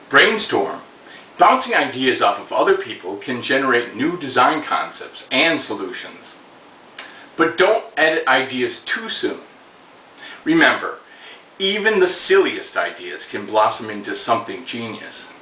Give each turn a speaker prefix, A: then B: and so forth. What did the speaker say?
A: Brainstorm. Bouncing ideas off of other people can generate new design concepts and solutions. But don't edit ideas too soon. Remember, even the silliest ideas can blossom into something genius.